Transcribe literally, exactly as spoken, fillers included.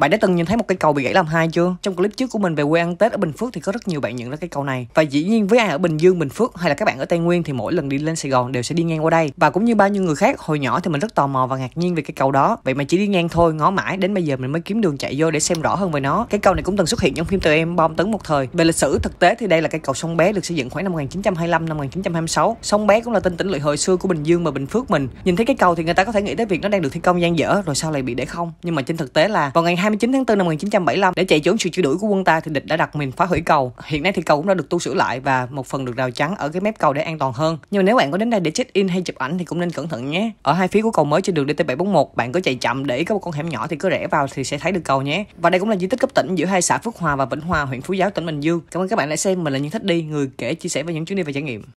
Bạn đã từng nhìn thấy một cây cầu bị gãy làm hai chưa? Trong clip trước của mình về quê ăn Tết ở Bình Phước thì có rất nhiều bạn nhận ra cây cầu này. Và dĩ nhiên với ai ở Bình Dương, Bình Phước hay là các bạn ở Tây Nguyên thì mỗi lần đi lên Sài Gòn đều sẽ đi ngang qua đây. Và cũng như bao nhiêu người khác, hồi nhỏ thì mình rất tò mò và ngạc nhiên về cây cầu đó. Vậy mà chỉ đi ngang thôi, ngó mãi đến bây giờ mình mới kiếm đường chạy vô để xem rõ hơn về nó. Cái cầu này cũng từng xuất hiện trong phim Tụi Em Bom Tấn một thời. Về lịch sử thực tế thì đây là cây cầu Sông Bé được xây dựng khoảng năm một nghìn chín trăm hai mươi lăm năm một nghìn chín trăm hai mươi sáu. Sông Bé cũng là tên tỉnh lỵ hồi xưa của Bình Dương và Bình Phước mình. Nhìn thấy cái cầu thì người ta có thể nghĩ tới việc nó đang được thi công dang dở rồi sao lại bị để không. Nhưng mà trên thực tế là vào ngày hai mươi chín tháng tư năm một nghìn chín trăm bảy mươi lăm, để chạy trốn sự truy đuổi của quân ta thì địch đã đặt mình phá hủy cầu. Hiện nay thì cầu cũng đã được tu sửa lại và một phần được rào chắn ở cái mép cầu để an toàn hơn. Nhưng mà nếu bạn có đến đây để check in hay chụp ảnh thì cũng nên cẩn thận nhé. Ở hai phía của cầu mới trên đường D T bảy bốn một, bạn có chạy chậm để ý có một con hẻm nhỏ thì cứ rẽ vào thì sẽ thấy được cầu nhé. Và đây cũng là di tích cấp tỉnh giữa hai xã Phước Hòa và Vĩnh Hòa, huyện Phú Giáo, tỉnh Bình Dương. Cảm ơn các bạn đã xem. Mình là Nhân Thích Đi, người kể chia sẻ về những chuyến đi và trải nghiệm.